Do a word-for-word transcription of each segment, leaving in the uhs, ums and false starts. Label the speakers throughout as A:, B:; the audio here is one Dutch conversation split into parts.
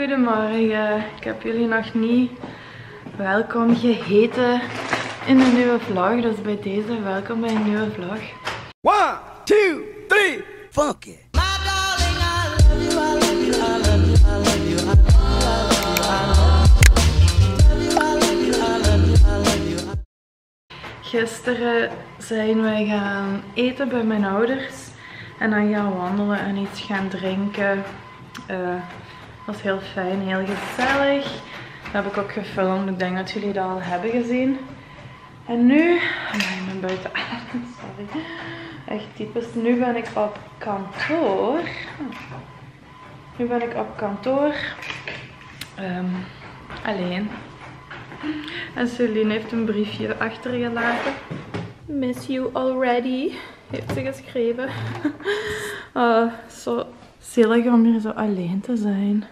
A: Goedemorgen, ik heb jullie nog niet welkom geheten in een nieuwe vlog, dus bij deze welkom bij een nieuwe vlog.
B: one, two, three, fuck it!
A: Gisteren zijn wij gaan eten bij mijn ouders en dan gaan wandelen en iets gaan drinken. Uh, dat was heel fijn, heel gezellig. Dat heb ik ook gefilmd, ik denk dat jullie dat al hebben gezien. En nu, oh, ik ben buiten adem, sorry. Echt typisch, nu ben ik op kantoor. Nu ben ik op kantoor. Um, alleen. En Celine heeft een briefje achtergelaten. Miss you already, heeft ze geschreven. uh, zo zielig om hier zo alleen te zijn.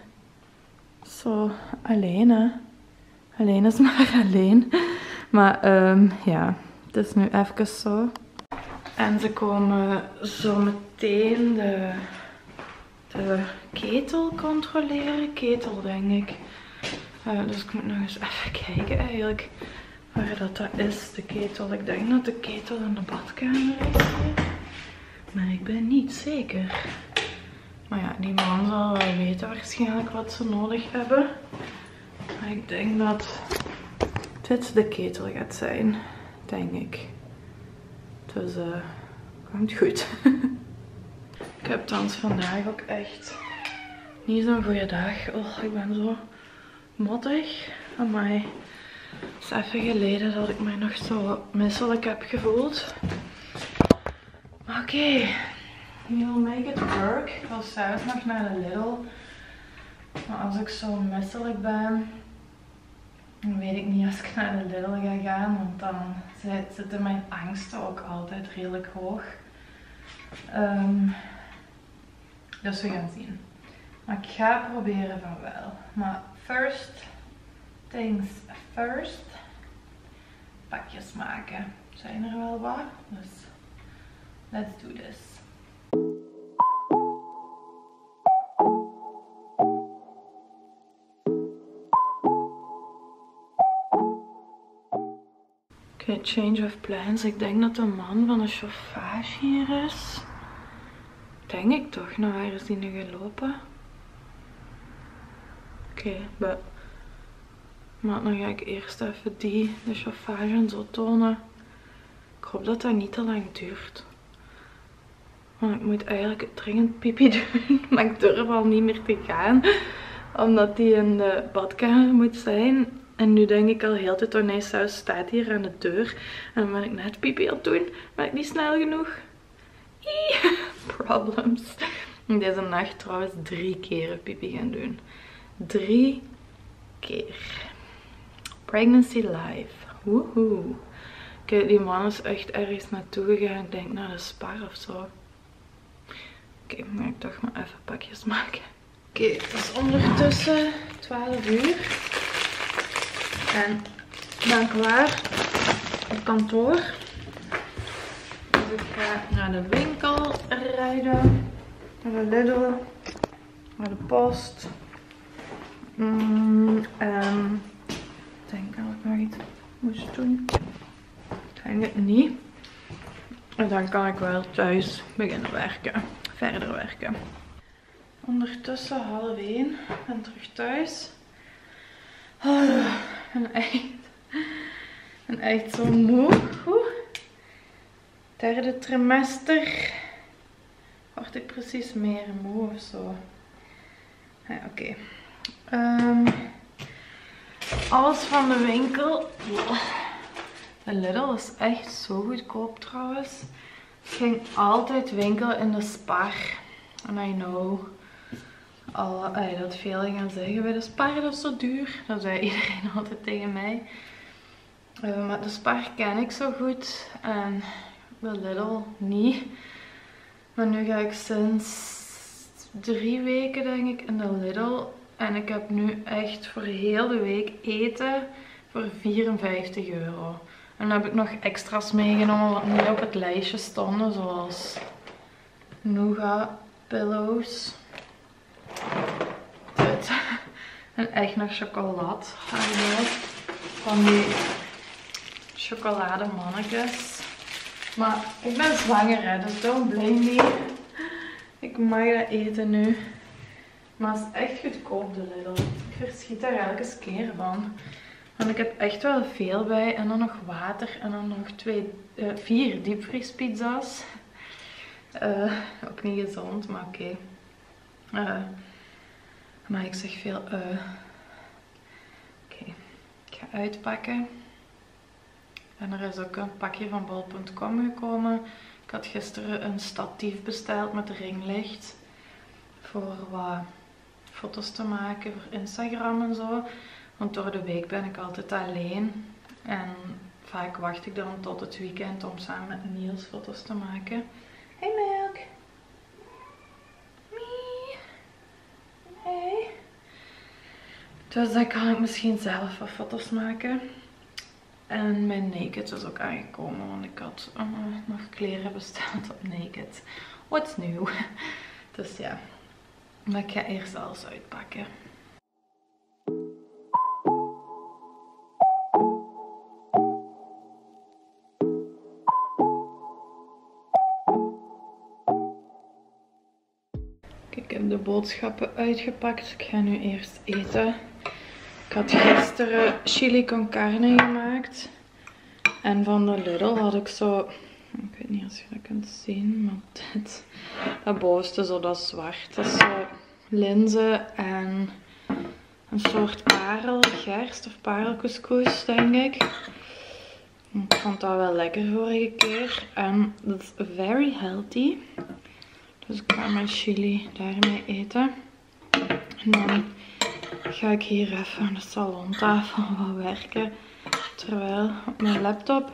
A: Zo alleen, hè. Alleen is maar alleen. Maar um, ja, het is nu even zo. En ze komen zo meteen de, de ketel controleren. Ketel, denk ik. Uh, dus ik moet nog eens even kijken eigenlijk waar dat, dat is, de ketel. Ik denk dat de ketel in de badkamer is hier. Maar ik ben niet zeker. Maar ja, die man zal wel weten waarschijnlijk wat ze nodig hebben. Maar ik denk dat dit de ketel gaat zijn. Denk ik. Dus uh, komt goed. Ik heb thans vandaag ook echt niet zo'n goede dag. Oh, ik ben zo mottig. Amai. Het is even geleden dat ik mij nog zo misselijk heb gevoeld. Maar oké. Okay. We'll make it work. Ik wil zelfs nog naar de Lidl. Maar als ik zo misselijk ben, dan weet ik niet als ik naar de Lidl ga gaan. Want dan zitten mijn angsten ook altijd redelijk hoog. Um, dus we gaan zien. Maar ik ga proberen van wel. Maar first things first. Pakjes maken. Zijn er wel wat? Dus let's do this. Oké, okay, change of plans. Ik denk dat de man van de chauffage hier is. Denk ik toch. Nou, waar is die nu gelopen? Oké, okay, maar dan ga ik eerst even die, de chauffage zo tonen. Ik hoop dat dat niet te lang duurt. Want ik moet eigenlijk dringend pipi doen, maar ik durf al niet meer te gaan. Omdat die in de badkamer moet zijn. En nu denk ik al heel de tonijnsaus staat hier aan de deur. En dan ben ik net pipi aan het doen. Ben ik niet snel genoeg? Eee, problems. Deze nacht trouwens drie keren pipi gaan doen. Drie keer. Pregnancy life. Woehoe. Oké, okay, die man is echt ergens naartoe gegaan. Ik denk naar de Spar of zo. Oké, okay, dan ga ik toch maar even pakjes maken. Oké, okay, het is ondertussen twaalf uur. En ik ben klaar op kantoor. Dus ik ga naar de winkel rijden. Naar de Lidl. Naar de post. Mm, en ik denk dat ik nog iets moest doen. Ik denk het niet. En dan kan ik wel thuis beginnen werken. Verder werken. Ondertussen half één. Ik ben terug thuis. Oh, en echt, en echt zo moe. Oeh. Derde trimester. Word ik precies meer moe of zo. Ja, oké. Okay. Um, alles van de winkel. De Lidl is echt zo goedkoop trouwens. Ik ging altijd winkelen in de Spar. En I know. Al, ay, dat veel gaan zeggen bij de Spar, dat is zo duur. Dat zei iedereen altijd tegen mij. Uh, maar de Spar ken ik zo goed. En de Lidl niet. Maar nu ga ik sinds drie weken denk ik in de Lidl. En ik heb nu echt voor heel de week eten voor vierenvijftig euro. En dan heb ik nog extra's meegenomen wat niet op het lijstje stonden. Zoals nougat pillows. Dit. En echt nog chocolade. Van die chocolademannetjes. Maar ik ben zwanger, hè, dus don't blame me. Ik mag dat eten nu. Maar het is echt goedkoop, de Lidl. Ik verschiet daar elke keer van. Want ik heb echt wel veel bij. En dan nog water. En dan nog twee, uh, vier diepvriespizza's. Uh, ook niet gezond, maar oké. Okay. Uh, maar ik zeg veel. Uh. Oké. Okay. Ik ga uitpakken. En er is ook een pakje van bol punt com gekomen. Ik had gisteren een statief besteld met ringlicht. Voor wat foto's te maken voor Instagram en zo. Want door de week ben ik altijd alleen. En vaak wacht ik dan tot het weekend om samen met Niels foto's te maken. Hey Milk! Mie! Hey! Dus dan kan ik misschien zelf wat foto's maken. En mijn Naked is ook aangekomen, want ik had uh, nog kleren besteld op Naked. What's new? Dus ja, maar ik ga eerst alles uitpakken. Kijk, ik heb de boodschappen uitgepakt. Ik ga nu eerst eten. Ik had gisteren chili con carne gemaakt. En van de Lidl had ik zo, ik weet niet of je dat kunt zien, maar dit, dat bovenste zo, dat zwart. Dat is zo linzen en een soort parelgerst of parelcouscous, denk ik. Ik vond dat wel lekker vorige keer. En dat is very healthy. Dus ik ga mijn chili daarmee eten. En dan ga ik hier even aan de salontafel wat werken. Terwijl op mijn laptop.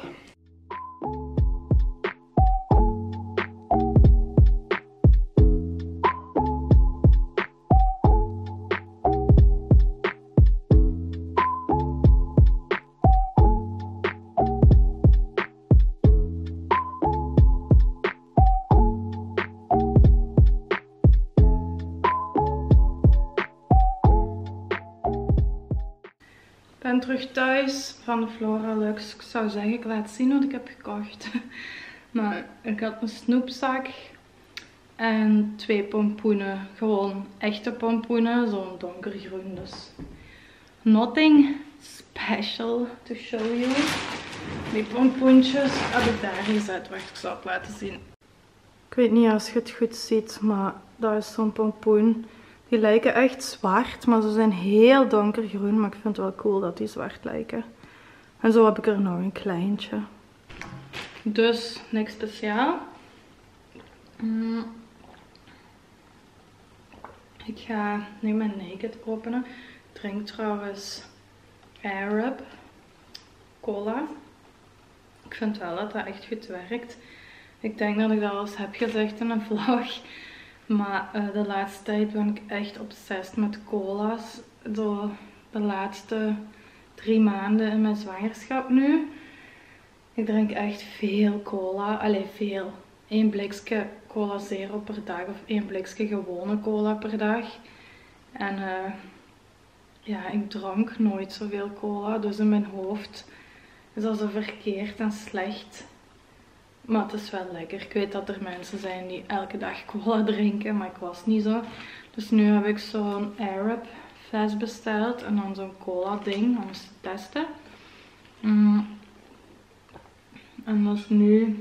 A: Ik ben terug thuis van de Floralux. Ik zou zeggen, ik laat zien wat ik heb gekocht. Maar ik had een snoepzak en twee pompoenen. Gewoon echte pompoenen, zo'n donkergroen. Dus nothing special to show you. Die pompoentjes heb ik daar gezet. Wacht, ik zal het laten zien. Ik weet niet als je het goed ziet, maar dat is zo'n pompoen. Die lijken echt zwart, maar ze zijn heel donkergroen. Maar ik vind het wel cool dat die zwart lijken. En zo heb ik er nog een kleintje. Dus niks speciaal. Mm. Ik ga nu mijn Naked openen. Ik drink trouwens Arab cola. Ik vind wel dat dat echt goed werkt. Ik denk dat ik dat al eens heb gezegd in een vlog. Maar uh, de laatste tijd ben ik echt obsessief met cola's. Zo de laatste drie maanden in mijn zwangerschap nu. Ik drink echt veel cola. Allee, veel. Eén blikje cola zero per dag of één blikje gewone cola per dag. En uh, ja, ik dronk nooit zoveel cola. Dus in mijn hoofd is dat zo verkeerd en slecht. Maar het is wel lekker. Ik weet dat er mensen zijn die elke dag cola drinken, maar ik was niet zo. Dus nu heb ik zo'n Arab fles besteld en dan zo'n cola ding om eens te testen. Mm. En dat is nu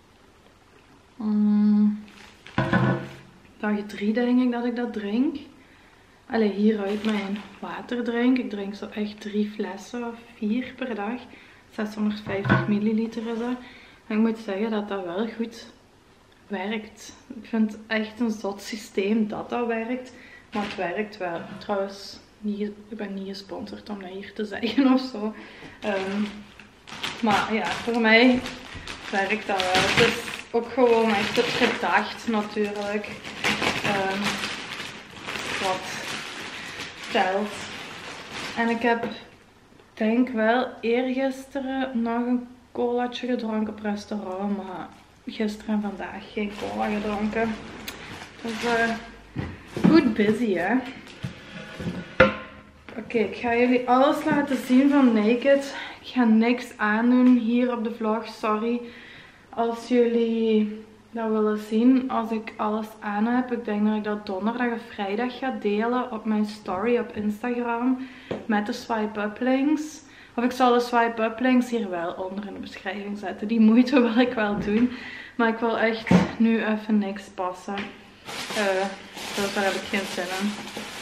A: mm, dag drie denk ik dat ik dat drink. Allee, hieruit mijn water drink. Ik drink zo echt drie flessen of vier per dag. zeshonderdvijftig milliliter is dat. En ik moet zeggen dat dat wel goed werkt. Ik vind het echt een zot systeem dat dat werkt. Maar het werkt wel. Trouwens, niet, ik ben niet gesponsord om dat hier te zeggen of zo. Um, maar ja, voor mij werkt dat wel. Het is ook gewoon echt het gedacht natuurlijk. Um, wat telt. En ik heb denk wel eergisteren nog een colaatje gedronken op restaurant, maar gisteren en vandaag geen cola gedronken. Dus uh, goed busy hè. Oké, okay, ik ga jullie alles laten zien van Naked. Ik ga niks aandoen hier op de vlog, sorry. Als jullie dat willen zien, als ik alles aan heb, ik denk dat ik dat donderdag of vrijdag ga delen op mijn story op Instagram. Met de swipe-up links. Of ik zal de swipe-up links hier wel onder in de beschrijving zetten. Die moeite wil ik wel doen. Maar ik wil echt nu even niks passen. Uh, dus daar heb ik geen zin in.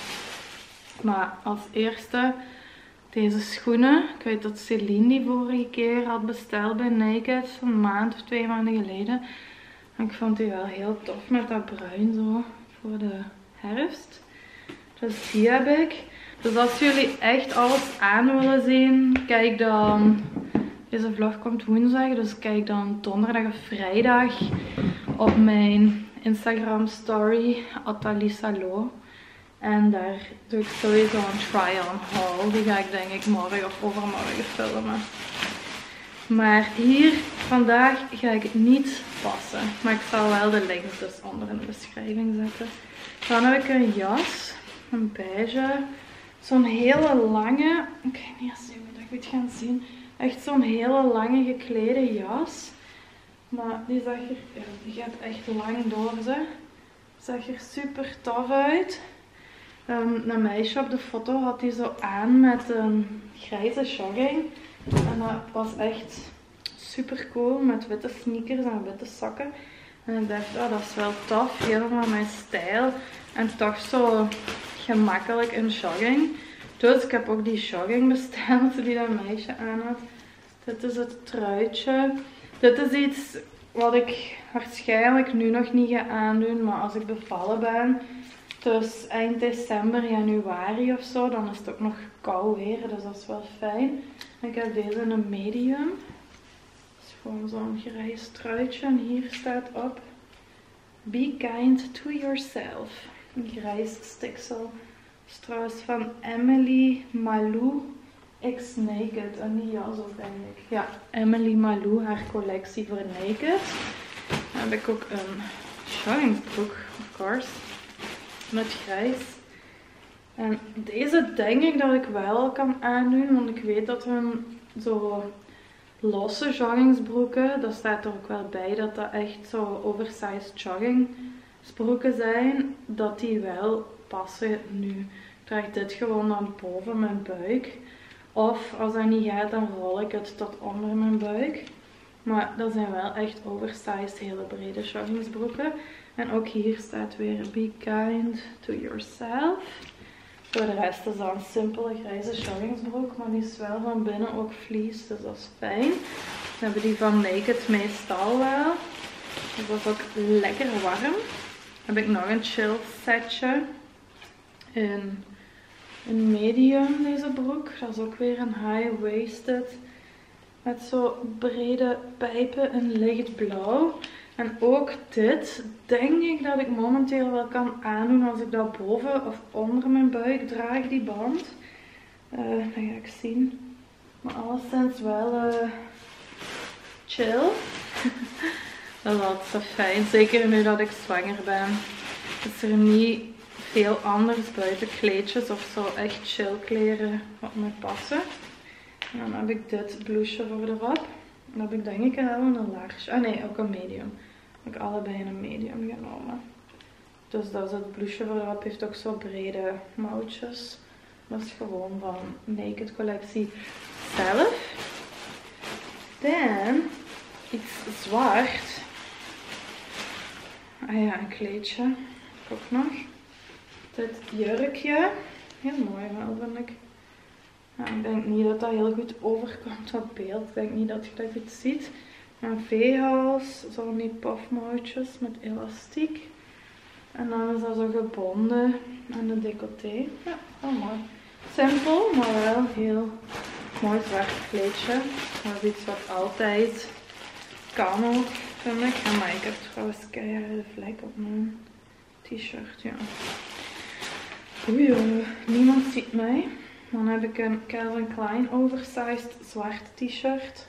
A: Maar als eerste deze schoenen. Ik weet dat Celine die vorige keer had besteld bij Naked. Een maand of twee maanden geleden. En ik vond die wel heel tof met dat bruin zo voor de herfst. Dus die heb ik. Dus als jullie echt alles aan willen zien, kijk dan. Deze vlog komt woensdag, dus kijk dan donderdag of vrijdag op mijn Instagram story, Atalisalo. En daar doe ik sowieso een try-on haul. Die ga ik denk ik morgen of overmorgen filmen. Maar hier vandaag ga ik het niet passen. Maar ik zal wel de links dus onder in de beschrijving zetten. Dan heb ik een jas. Een beige. Zo'n hele lange. Ik weet niet eens hoe ik het gaan zien. Echt zo'n hele lange geklede jas. Maar die zag er, ja, die gaat echt lang door ze. Zag er super tof uit. Um, een meisje op de foto had die zo aan met een grijze jogging. En dat was echt super cool met witte sneakers en witte sokken. En ik dacht, oh, dat is wel tof. Helemaal mijn stijl. En toch zo gemakkelijk in jogging. Dus ik heb ook die jogging besteld die dat meisje aan had. Dit is het truitje. Dit is iets wat ik waarschijnlijk nu nog niet ga aandoen. Maar als ik bevallen ben, dus eind december, januari of zo, dan is het ook nog koud weer. Dus dat is wel fijn. En ik heb deze in een medium. Dat is gewoon zo'n grijs truitje. En hier staat op: Be kind to yourself. Een grijs stiksel. Dat is trouwens van Emily Malou X Naked. En die jas ook denk ik. Ja, Emily Malou, haar collectie voor Naked. Dan heb ik ook een joggingbroek, of course. Met grijs. En deze denk ik dat ik wel kan aandoen. Want ik weet dat hun zo losse joggingsbroeken, dat staat er ook wel bij dat dat echt zo oversized joggingsbroeken zijn. Dat die wel passen nu. Ik draag dit gewoon dan boven mijn buik. Of als dat niet gaat, dan rol ik het tot onder mijn buik. Maar dat zijn wel echt oversized, hele brede joggingsbroeken. En ook hier staat weer: Be kind to yourself. Voor de rest is dat een simpele grijze joggingsbroek. Maar die is wel van binnen ook vlies, dus dat is fijn. Dan hebben die van Naked meestal wel. Dus dat is ook lekker warm. Dan heb ik nog een chill setje. In een medium deze broek. Dat is ook weer een high-waisted. Met zo brede pijpen in lichtblauw. En ook dit denk ik dat ik momenteel wel kan aandoen als ik dat boven of onder mijn buik draag, die band. Uh, dan ga ik zien. Maar alleszins wel uh, chill. Dat is altijd zo fijn. Zeker nu dat ik zwanger ben. Is er niet veel anders buiten kleedjes of zo. Echt chill kleren wat me passen. En dan heb ik dit blouseje voor erop. En dan heb ik denk ik wel een large. Ah nee, ook een medium. Heb ik allebei in een medium genomen. Dus dat is het blouseje voor erop. Heeft ook zo brede mouwtjes. Dat is gewoon van Naked collectie zelf. Dan iets zwart. Ah ja, een kleedje. Ook nog. Dit jurkje. Heel mooi wel, vind ik. Ja, ik denk niet dat dat heel goed overkomt op beeld. Ik denk niet dat je dat goed ziet. Een V-hals, zo die pofmouwtjes met elastiek. En dan is dat zo gebonden aan de decolleté. Ja, wel mooi. Simpel, maar wel heel mooi zwart kleedje. Dat is iets wat altijd kan ook, vind ik. En maar ik heb trouwens keiharde vlek op mijn t-shirt, ja. Oei, niemand ziet mij. Dan heb ik een Calvin Klein oversized zwart t-shirt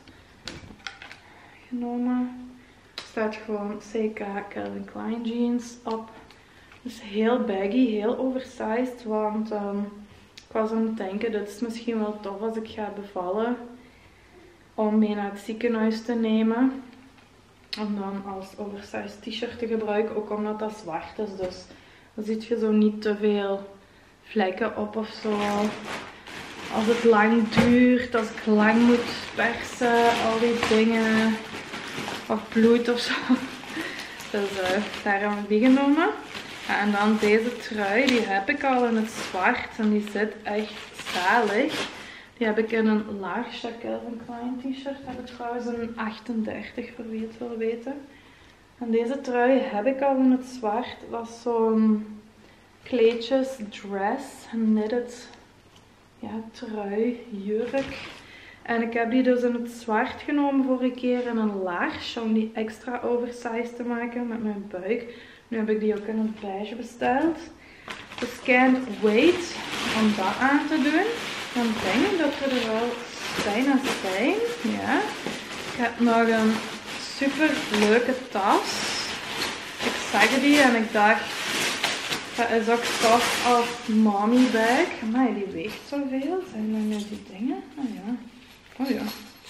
A: genomen. Er staat gewoon C K Calvin Klein jeans op. Dus heel baggy, heel oversized, want um, Ik was aan het denken, dit is misschien wel tof als ik ga bevallen. Om mee naar het ziekenhuis te nemen. Om dan als oversized t-shirt te gebruiken. Ook omdat dat zwart is. Dus dan zit je zo niet te veel vlekken op of zo. Als het lang duurt. Als ik lang moet persen. Al die dingen. Of bloed of zo. Dus uh, daar hebben we die genomen. Ja, en dan deze trui. Die heb ik al in het zwart. En die zit echt zalig. Die heb ik in een large Calvin Klein t-shirt. Heb ik trouwens een achtendertig voor wie het wil weten. En deze trui heb ik al in het zwart. Dat is zo'n kleedjes dress. Knitted ja, trui, jurk. En ik heb die dus in het zwart genomen vorige keer in een large. Om die extra oversized te maken met mijn buik. Nu heb ik die ook in het beige besteld. Dus can't wait om dat aan te doen. Dan denk ik dat we er wel bijna zijn. Ja. Ik heb nog een super leuke tas. Ik zag die en ik dacht, dat is ook tof als mommy bag. Amai, die weegt zoveel. Zijn er nu die dingen? Oh ja. Oh ja.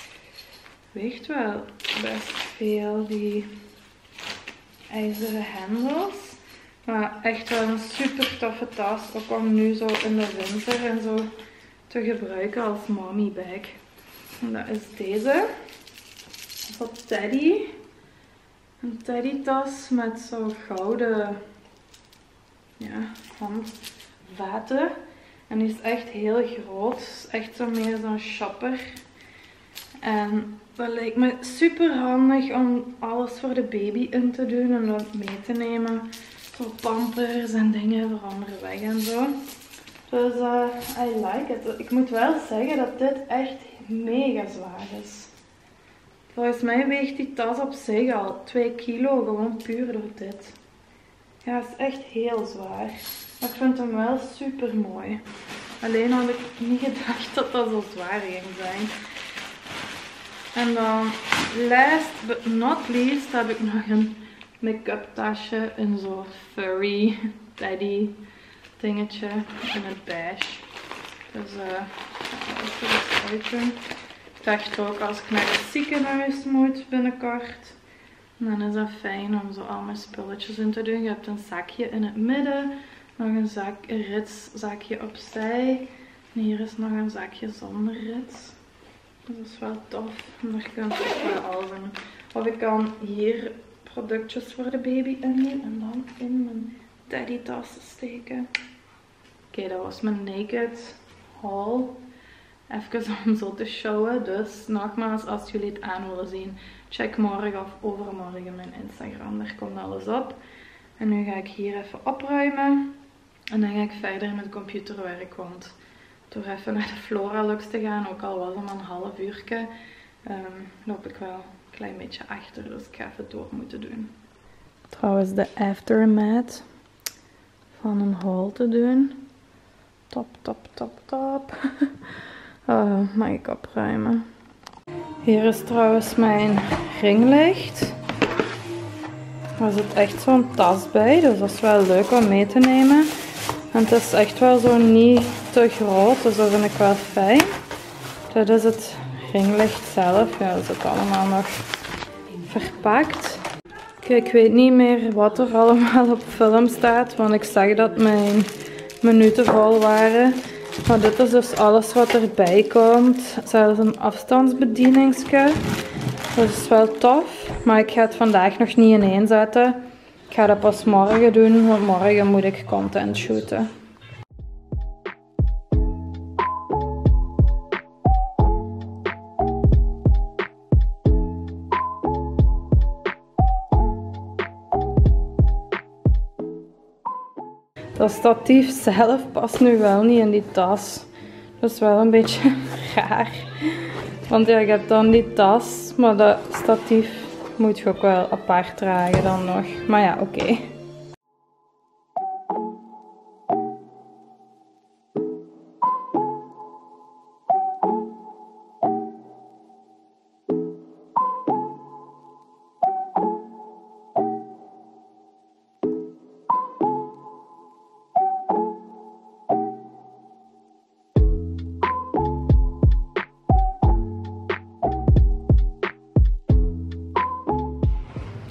A: Weegt wel best veel, die ijzeren hendels. Maar echt wel een super toffe tas. Ook om nu zo in de winter en zo te gebruiken als mommy bag. En dat is deze. Dat is van Teddy. Een Teddy tas met zo gouden ja, handvaten. En die is echt heel groot. Echt zo meer zo'n shopper. En dat lijkt me super handig om alles voor de baby in te doen en dat mee te nemen. Zo pampers en dingen voor onderweg en zo. Dus uh, I like it. Ik moet wel zeggen dat dit echt mega zwaar is. Volgens mij weegt die tas op zich al twee kilo, gewoon puur door dit. Ja, het is echt heel zwaar. Maar ik vind hem wel super mooi. Alleen had ik niet gedacht dat dat zo zwaar ging zijn. En dan, last but not least, heb ik nog een make-up tasje in zo'n furry teddy dingetje in het beige. Dus uh, ja, dat is het uitje. Ik dacht ook als ik naar het ziekenhuis moet binnenkort, dan is dat fijn om zo al mijn spulletjes in te doen. Je hebt een zakje in het midden, nog een, zak, een ritszakje opzij. En hier is nog een zakje zonder rits. Dat is wel tof. En daar kan ik ook wel al doen. Of ik kan hier productjes voor de baby in doen en dan in mijn daddy tas steken. Oké, okay, dat was mijn naked haul. Even om zo te showen. Dus nogmaals, als jullie het aan willen zien, check morgen of overmorgen mijn Instagram. Daar komt alles op. En nu ga ik hier even opruimen. En dan ga ik verder met computerwerk. Want door even naar de Floralux te gaan, ook al was het maar een half uurtje, um, loop ik wel een klein beetje achter. Dus ik ga even door moeten doen. Trouwens, de aftermath van een haul te doen. Top, top, top, top. Oh, mag ik opruimen. Hier is trouwens mijn ringlicht. Er zit echt zo'n tas bij, dus dat is wel leuk om mee te nemen. En het is echt wel zo niet te groot, dus dat vind ik wel fijn. Dit is het ringlicht zelf. Ja, dat zit allemaal nog verpakt. Kijk, ik weet niet meer wat er allemaal op film staat, want ik zag dat mijn minuten vol waren. Maar dit is dus alles wat erbij komt. Zelfs een afstandsbedieningsje. Dat is wel tof, maar ik ga het vandaag nog niet ineenzetten. Ik ga dat pas morgen doen, want morgen moet ik content shooten. Dat statief zelf past nu wel niet in die tas. Dat is wel een beetje raar. Want ja, je hebt dan die tas, maar dat statief moet je ook wel apart dragen dan nog. Maar ja, oké. Okay.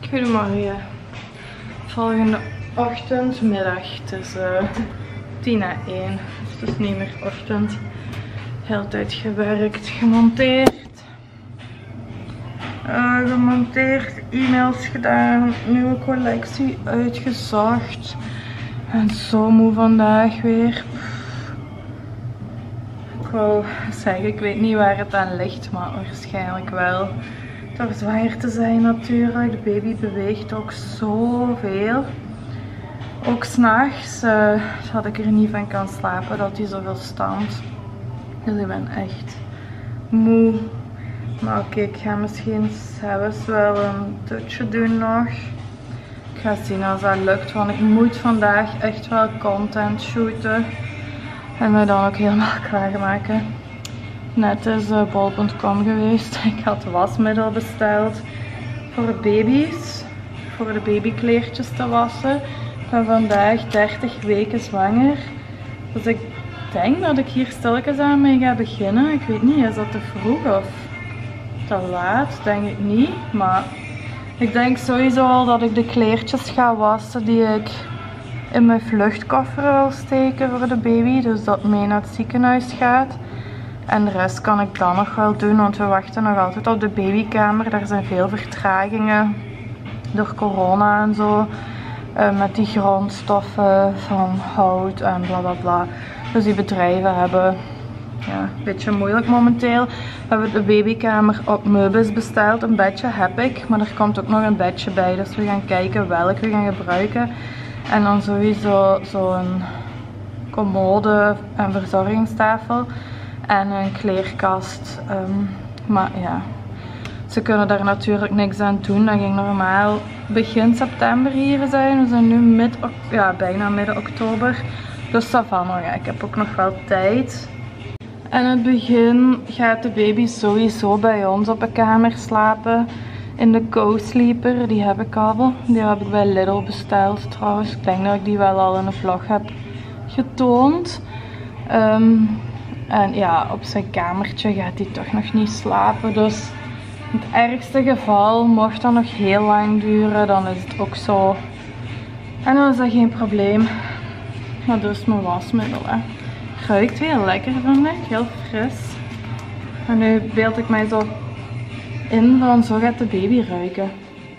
A: Goedemorgen. Volgende ochtend, middag. Het is uh, tien na één. Dus het is niet meer ochtend. Heel de tijd gewerkt, gemonteerd. Uh, gemonteerd, e-mails gedaan, nieuwe collectie uitgezocht. En zo moe vandaag weer. Ik wou zeggen, ik weet niet waar het aan ligt, maar waarschijnlijk wel door zwanger te zijn natuurlijk. De baby beweegt ook zoveel. Ook s'nachts uh, dat ik er niet van kan slapen, dat hij zoveel stamt. Dus ik ben echt moe. Maar oké, okay, ik ga misschien zelfs wel een dutje doen nog. Ik ga zien als dat lukt, want ik moet vandaag echt wel content shooten. En mij dan ook helemaal klaarmaken. Net is uh, bol punt com geweest. Ik had wasmiddel besteld voor de baby's. Voor de babykleertjes te wassen. Ik ben vandaag dertig weken zwanger. Dus ik denk dat ik hier stilletjes aan mee ga beginnen. Ik weet niet, is dat te vroeg of te laat? Denk ik niet. Maar ik denk sowieso al dat ik de kleertjes ga wassen die ik in mijn vluchtkoffer wil steken voor de baby. Dus dat mee naar het ziekenhuis gaat. En de rest kan ik dan nog wel doen, want we wachten nog altijd op de babykamer. Daar zijn veel vertragingen door corona en zo. Uh, met die grondstoffen van hout en bla bla bla. Dus die bedrijven hebben ja, een beetje moeilijk momenteel. We hebben de babykamer op Meubels besteld. Een bedje heb ik, maar er komt ook nog een bedje bij. Dus we gaan kijken welk we gaan gebruiken. En dan sowieso zo'n commode en verzorgingstafel. En een kleerkast. Um, maar ja, ze kunnen daar natuurlijk niks aan doen. Dat ging normaal begin september hier zijn. We zijn nu mid, ja, bijna midden oktober. Dus dat van nog. Ja, ik heb ook nog wel tijd. En in het begin gaat de baby sowieso bij ons op een kamer slapen. In de co-sleeper. Die heb ik al. Die heb ik bij Lidl besteld trouwens. Ik denk dat ik die wel al in een vlog heb getoond. Um, En ja, op zijn kamertje gaat hij toch nog niet slapen. Dus in het ergste geval, mocht dat nog heel lang duren, dan is het ook zo. En dan is dat geen probleem. Maar dus mijn wasmiddel. Hè. Ruikt heel lekker, vind ik. Heel fris. En nu beeld ik mij zo in van zo gaat de baby ruiken.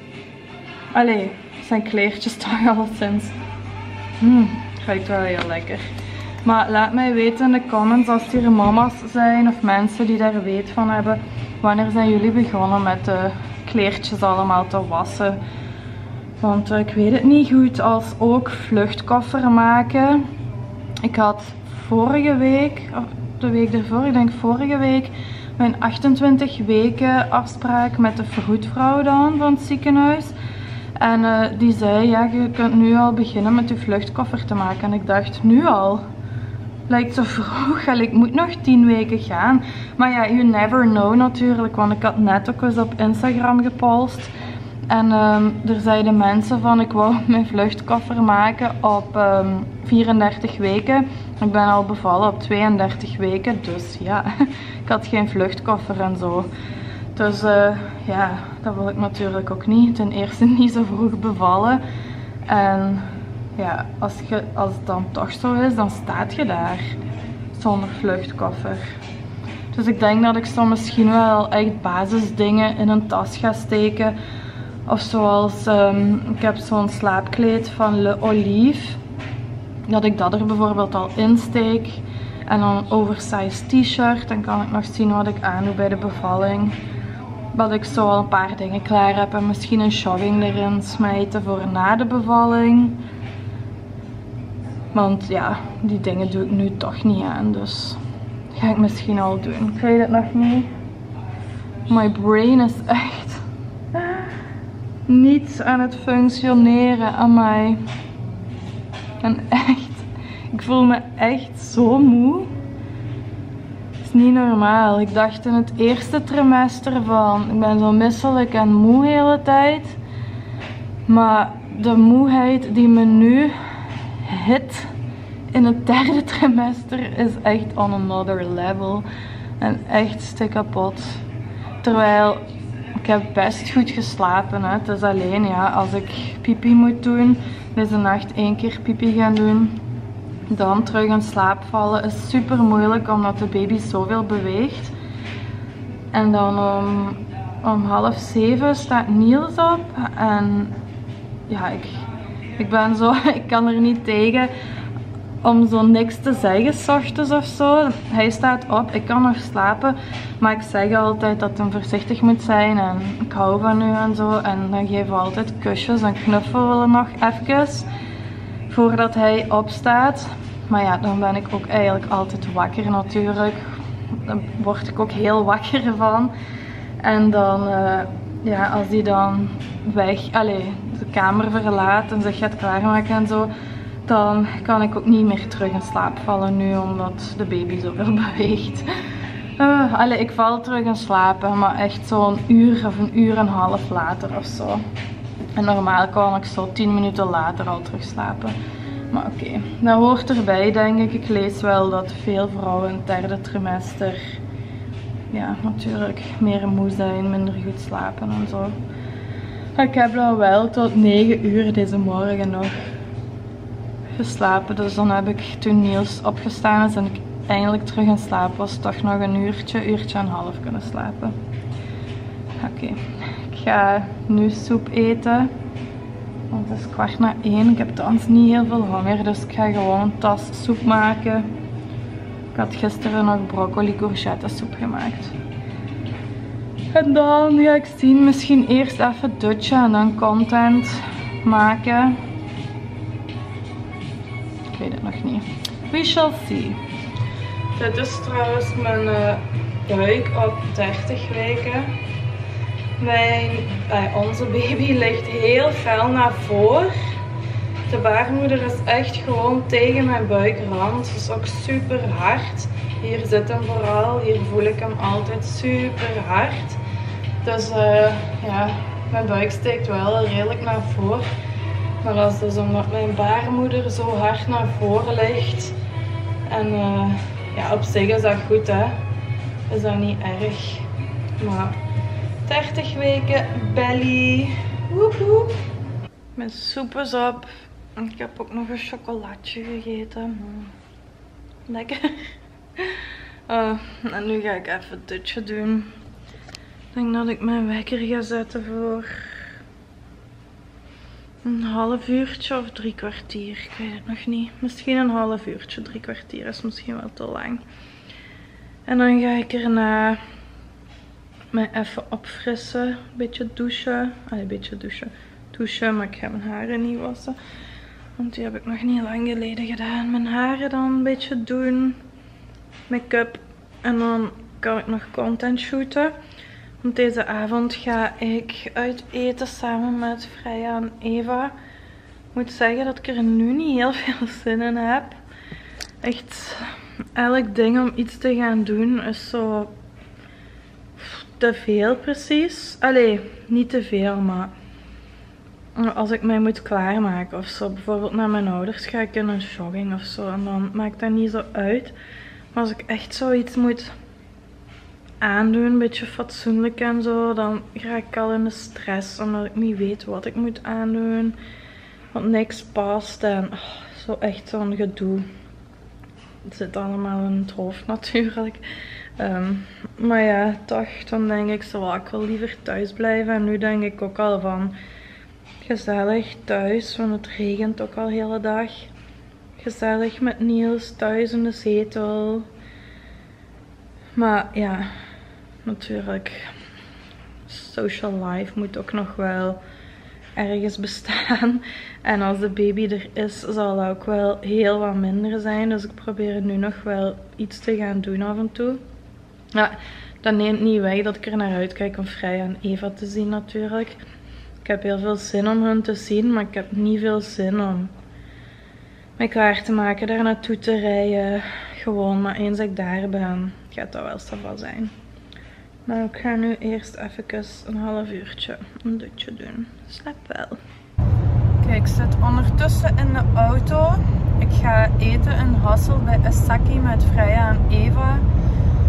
A: Allee, zijn kleertjes toch al sinds. Hmm, ruikt wel heel lekker. Maar laat mij weten in de comments als er mama's zijn of mensen die daar weet van hebben. Wanneer zijn jullie begonnen met de kleertjes allemaal te wassen? Want uh, ik weet het niet goed. Als ook vluchtkoffer maken. Ik had vorige week, of de week ervoor, ik denk vorige week, mijn achtentwintig weken afspraak met de vroedvrouw dan van het ziekenhuis. En uh, die zei, ja, je kunt nu al beginnen met je vluchtkoffer te maken. En ik dacht, nu al? Lijkt zo vroeg, ik moet nog tien weken gaan. Maar ja, you never know natuurlijk, want ik had net ook eens op Instagram gepost. En um, er zeiden mensen van, ik wou mijn vluchtkoffer maken op um, vierendertig weken. Ik ben al bevallen op tweeëndertig weken, dus ja, ik had geen vluchtkoffer en zo. Dus uh, ja, dat wil ik natuurlijk ook niet. Ten eerste niet zo vroeg bevallen. En ja, als, je, als het dan toch zo is, dan staat je daar zonder vluchtkoffer. Dus ik denk dat ik zo misschien wel echt basisdingen in een tas ga steken. Of zoals, um, ik heb zo'n slaapkleed van Le Olive. Dat ik dat er bijvoorbeeld al in steek. En dan een oversized t-shirt. Dan kan ik nog zien wat ik aandoe bij de bevalling. Dat ik zo al een paar dingen klaar heb. En misschien een jogging erin smijten voor na de bevalling. Want ja, die dingen doe ik nu toch niet aan. Dus dat ga ik misschien al doen. Ik weet het nog niet. My brain is echt niet aan het functioneren aan mij. En echt, ik voel me echt zo moe. Het is niet normaal. Ik dacht in het eerste trimester van, ik ben zo misselijk en moe de hele tijd. Maar de moeheid die me nu hit in het derde trimester is echt on another level. En echt stik kapot. Terwijl ik heb best goed geslapen. Hè. Het is alleen ja, als ik pipi moet doen, deze nacht één keer pipi gaan doen, dan terug in slaap vallen is super moeilijk omdat de baby zoveel beweegt. En dan om, om half zeven staat Niels op en ja, ik, ik ben zo, ik kan er niet tegen om zo niks te zeggen 's ochtends of zo. Hij staat op, ik kan nog slapen, maar ik zeg altijd dat hij voorzichtig moet zijn en ik hou van u en zo. En dan geven we altijd kusjes en knuffelen we nog even voordat hij opstaat. Maar ja, dan ben ik ook eigenlijk altijd wakker natuurlijk. Daar word ik ook heel wakker van. En dan, uh, ja, als hij dan weg, allez, de kamer verlaat en zich gaat klaarmaken en zo, dan kan ik ook niet meer terug in slaap vallen nu, omdat de baby zoveel beweegt. Uh, allez, ik val terug in slaap, maar echt zo'n uur of een uur en een half later of zo. En normaal kan ik zo tien minuten later al terug slapen. Maar oké, okay, dat hoort erbij denk ik. Ik lees wel dat veel vrouwen in het derde trimester ja, natuurlijk meer moe zijn, minder goed slapen en zo. Ik heb dan wel tot negen uur deze morgen nog geslapen. Dus dan heb ik toen Niels opgestaan is en ik eindelijk terug in slaap was, toch nog een uurtje, uurtje en een half kunnen slapen. Oké, okay. Ik ga nu soep eten. Want het is kwart na één. Ik heb thans niet heel veel honger, dus ik ga gewoon een tas soep maken. Ik had gisteren nog broccoli courgette soep gemaakt. En dan ga ik zien, misschien eerst even douchen en dan content maken. Ik weet het nog niet. We shall see. Dit is trouwens mijn uh, buik op dertig weken. Mijn, eh, onze baby ligt heel fel naar voren. De baarmoeder is echt gewoon tegen mijn buikrand. Het is ook super hard. Hier zit hem vooral. Hier voel ik hem altijd super hard. Dus uh, ja, mijn buik steekt wel redelijk naar voren. Maar dat is dus omdat mijn baarmoeder zo hard naar voren ligt. En uh, ja, op zich is dat goed, hè. Is dat niet erg. Maar dertig weken belly. Woep woep. Mijn soep is op. Ik heb ook nog een chocolatje gegeten. Lekker. Uh, en nu ga ik even dutje doen. Ik denk dat ik mijn wekker ga zetten voor een half uurtje of drie kwartier. Ik weet het nog niet. Misschien een half uurtje. Drie kwartier is misschien wel te lang. En dan ga ik erna mij even opfrissen. Een beetje douchen. Allee, een beetje douchen. Douchen, maar ik ga mijn haren niet wassen. Want die heb ik nog niet lang geleden gedaan. Mijn haren dan een beetje doen. Make-up. En dan kan ik nog content shooten. Want deze avond ga ik uit eten samen met Freya en Eva. Ik moet zeggen dat ik er nu niet heel veel zin in heb. Echt, elk ding om iets te gaan doen is zo te veel precies. Allee, niet te veel, maar als ik mij moet klaarmaken of zo. Bijvoorbeeld naar mijn ouders ga ik in een jogging of zo. En dan maakt dat niet zo uit. Maar als ik echt zoiets moet aandoen, een beetje fatsoenlijk en zo, dan raak ik al in de stress. Omdat ik niet weet wat ik moet aandoen. Want niks past en oh, zo echt zo'n gedoe. Het zit allemaal in het hoofd natuurlijk. Um, maar ja, toch, dan denk ik zo, ik wil liever thuis blijven. En nu denk ik ook al van gezellig thuis, want het regent ook al de hele dag. Gezellig met Niels thuis in de zetel. Maar ja, natuurlijk, social life moet ook nog wel ergens bestaan. En als de baby er is, zal dat ook wel heel wat minder zijn. Dus ik probeer nu nog wel iets te gaan doen af en toe. Ja, dat neemt niet weg dat ik er naar uitkijk om Freya en Eva te zien natuurlijk. Ik heb heel veel zin om hen te zien, maar ik heb niet veel zin om mij klaar te maken, daar naartoe te rijden. Gewoon, maar eens ik daar ben, gaat dat wel sava zijn. Maar ik ga nu eerst even een half uurtje een dutje doen. Slap wel. Kijk, ik zit ondertussen in de auto. Ik ga eten in Hassel bij Esaki met Freya en Eva.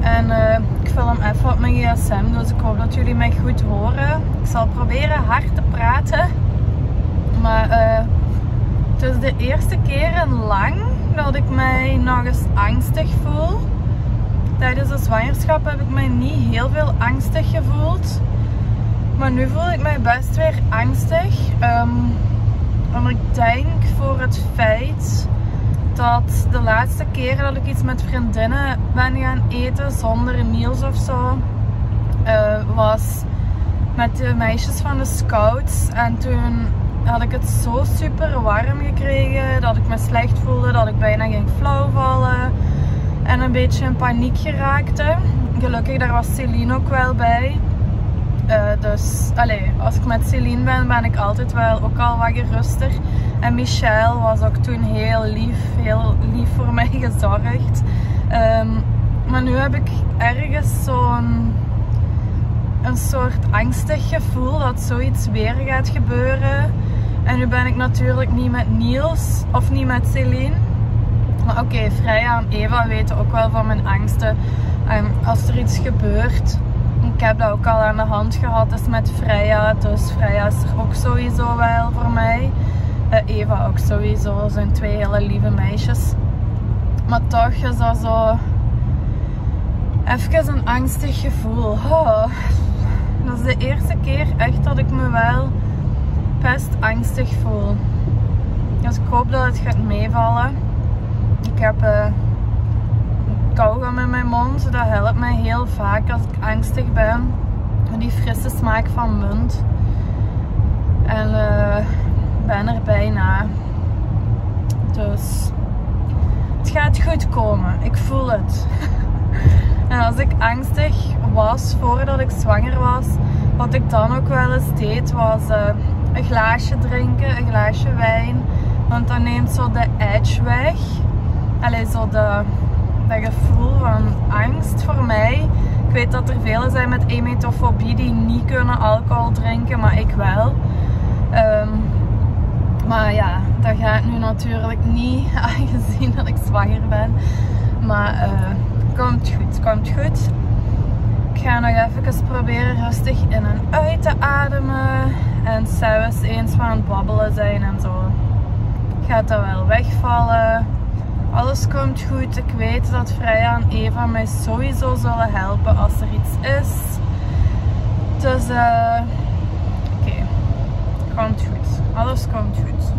A: En uh, ik film even op mijn gsm, dus ik hoop dat jullie mij goed horen. Ik zal proberen hard te praten. Maar uh, het is de eerste keer in lang dat ik mij nog eens angstig voel. Tijdens de zwangerschap heb ik mij niet heel veel angstig gevoeld. Maar nu voel ik mij best weer angstig. Um, en ik denk voor het feit dat de laatste keren dat ik iets met vriendinnen ben gaan eten zonder meals of zo, uh, was met de meisjes van de scouts. En toen had ik het zo super warm gekregen dat ik me slecht voelde, dat ik bijna ging flauwvallen en een beetje in paniek geraakte. Gelukkig daar was Celine ook wel bij. Uh, dus allez, als ik met Celine ben, ben ik altijd wel ook al wat geruster. En Michelle was ook toen heel lief, heel lief voor mij gezorgd. Um, maar nu heb ik ergens zo'n een soort angstig gevoel dat zoiets weer gaat gebeuren. En nu ben ik natuurlijk niet met Niels of niet met Celine. Maar oké, okay, Freya en Eva weten ook wel van mijn angsten. Um, als er iets gebeurt. Ik heb dat ook al aan de hand gehad, dus met Freya. Dus Freya is er ook sowieso wel voor mij. Uh, Eva ook sowieso. Dat zijn twee hele lieve meisjes. Maar toch is dat zo even een angstig gevoel. Oh. Dat is de eerste keer echt dat ik me wel best angstig voel. Dus ik hoop dat het gaat meevallen. Ik heb uh, kauwgom in mijn mond. Dat helpt mij heel vaak als ik angstig ben. Die frisse smaak van munt. En uh, ben er bijna. Dus het gaat goed komen. Ik voel het. En als ik angstig was voordat ik zwanger was, wat ik dan ook wel eens deed was uh, een glaasje drinken, een glaasje wijn. Want dat neemt zo de edge weg. Allee, zo de, dat gevoel van angst voor mij. Ik weet dat er velen zijn met emetofobie die niet kunnen alcohol drinken, maar ik wel. Um, maar ja, dat gaat nu natuurlijk niet, aangezien dat ik zwanger ben. Maar uh, komt goed, komt goed. Ik ga nog even proberen rustig in en uit te ademen. En zelfs eens van het babbelen zijn en zo. Gaat dat wel wegvallen. Alles komt goed. Ik weet dat Freya en Eva mij sowieso zullen helpen als er iets is. Dus uh, oké. Okay. Komt goed. Alles komt goed.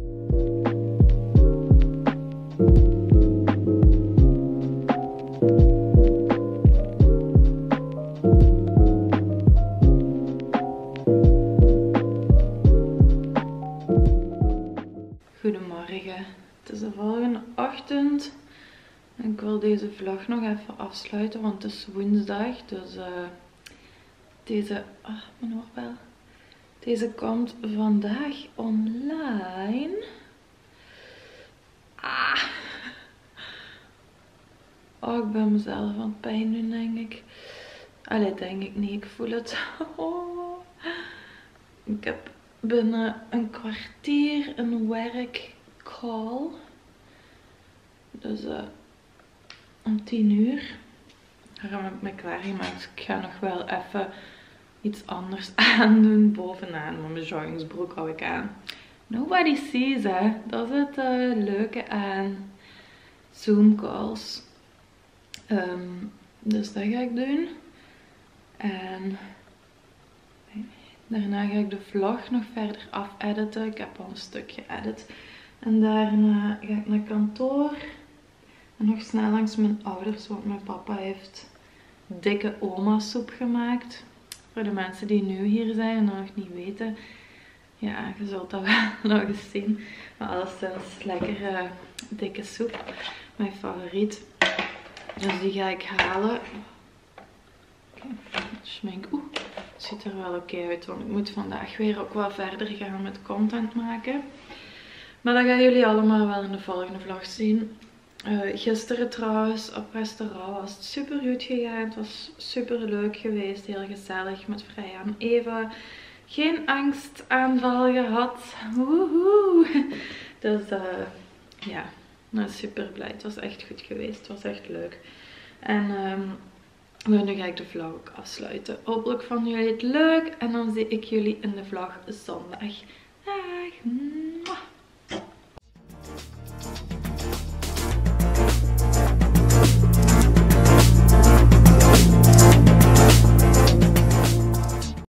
A: Goedemorgen. Het is de volgende ochtend. Ik wil deze vlog nog even afsluiten, want het is woensdag. Dus uh, deze, ah, mijn oorbel. Deze komt vandaag online. Ah. Oh, ik ben mezelf aan het pijn doen, denk ik. Allee, denk ik niet. Ik voel het. Oh. Ik heb binnen een kwartier een werkcall. Dus uh, om tien uur. Daarom heb ik me klaargemaakt. Ik ga nog wel even iets anders aandoen bovenaan. Maar mijn joggingsbroek hou ik aan. Nobody sees, hè. Dat is het uh, leuke aan Zoom calls. Um, dus dat ga ik doen. En daarna ga ik de vlog nog verder afediten. Ik heb al een stuk geëdit. En daarna ga ik naar kantoor. En nog snel langs mijn ouders, want mijn papa heeft dikke oma soep gemaakt. Voor de mensen die nu hier zijn en dat nog niet weten. Ja, je zult dat wel nog eens zien. Maar alleszins lekkere dikke soep. Mijn favoriet. Dus die ga ik halen. Okay. Schmink. Oeh, het ziet er wel oké uit. Want ik moet vandaag weer ook wel verder gaan met content maken. Maar dat gaan jullie allemaal wel in de volgende vlog zien. Uh, gisteren trouwens op restaurant was het super goed gegaan. Het was super leuk geweest. Heel gezellig met Freya en Eva. Geen angstaanval gehad. Woehoe. Dus uh, ja, nou, super blij. Het was echt goed geweest. Het was echt leuk. En um, Maar nu ga ik de vlog ook afsluiten. Hopelijk vonden jullie het leuk. En dan zie ik jullie in de vlog zondag. Dag!